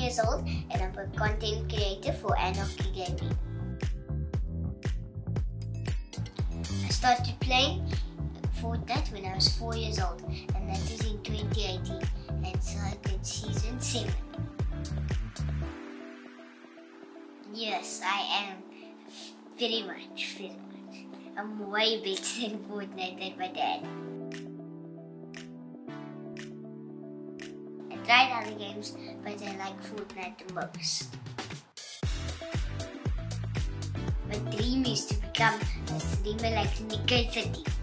years old and I'm a content creator for Anarchy Gaming. I started playing Fortnite when I was 4 years old, and that is in 2018, and so I did season 7. Yes, I am very much. I'm way better than Fortnite than my dad. I tried other games, but I like Fortnite the most. My dream is to become a streamer like Nico30.